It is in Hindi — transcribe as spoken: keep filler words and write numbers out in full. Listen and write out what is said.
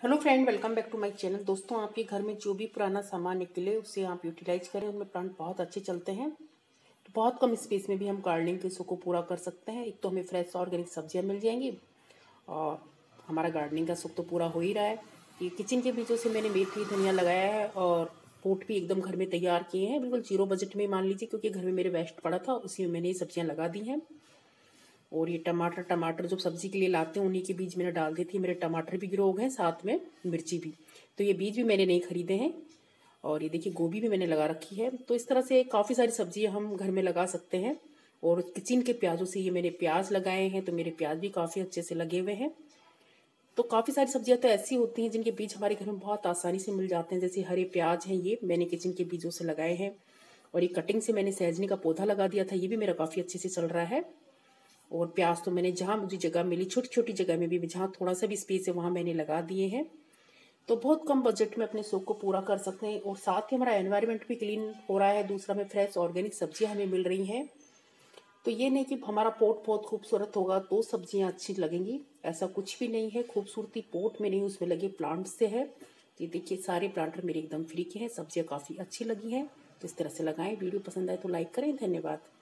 Hello friend, welcome back to my channel. दोस्तों, आपके घर में जो भी पुराना सामान निकले उसे आप यूटिलाइज करें। उनमें प्लांट बहुत अच्छे चलते हैं। तो बहुत कम स्पेस में भी हम गार्डनिंग के शौक को पूरा कर सकते हैं। एक तो हमें फ्रेश ऑर्गेनिक सब्जियां मिल जाएंगी और हमारा गार्डनिंग का शौक तो पूरा हो ही रहा है। ये किचन के बीचों से मैंने मेथी धनिया लगाया है और पोट भी एकदम घर में तैयार किए हैं, बिल्कुल जीरो बजट में मान लीजिए, क्योंकि घर में मेरे वेस्ट पड़ा था, उसी में मैंने ये सब्जियाँ लगा दी हैं। और ये टमाटर टमाटर जो सब्जी के लिए लाते हैं उन्हीं के बीज मैंने डाल दी थी। मेरे टमाटर भी ग्रो हो गए, साथ में मिर्ची भी। तो ये बीज भी मैंने नहीं खरीदे हैं। और ये देखिए, गोभी भी मैंने लगा रखी है। तो इस तरह से काफ़ी सारी सब्जियां हम घर में लगा सकते हैं। और किचन के प्याजों से ये मैंने प्याज लगाए हैं, तो मेरे प्याज भी काफ़ी अच्छे से लगे हुए हैं। तो काफ़ी सारी सब्जियां तो ऐसी होती हैं जिनके बीज हमारे घर में बहुत आसानी से मिल जाते हैं। जैसे हरे प्याज हैं, ये मैंने किचन के बीजों से लगाए हैं। और ये कटिंग से मैंने सहजनी का पौधा लगा दिया था, ये भी मेरा काफ़ी अच्छे से चल रहा है। और प्याज तो मैंने जहाँ मुझे जगह मिली, छोटी छोटी जगह में भी, जहाँ थोड़ा सा भी स्पेस है वहाँ मैंने लगा दिए हैं। तो बहुत कम बजट में अपने शौक को पूरा कर सकते हैं। और साथ ही हमारा एनवायरनमेंट भी क्लीन हो रहा है। दूसरा, में फ्रेश ऑर्गेनिक सब्जियां हमें मिल रही हैं। तो ये नहीं कि हमारा पोट बहुत खूबसूरत होगा तो सब्जियां अच्छी लगेंगी, ऐसा कुछ भी नहीं है। खूबसूरती पोट में नहीं, उसमें लगे प्लांट से है। ये देखिए, सारे प्लांटर मेरे एकदम फ्री के हैं। सब्जियां काफ़ी अच्छी लगी हैं। तो इस तरह से लगाएं। वीडियो पसंद आए तो लाइक करें। धन्यवाद।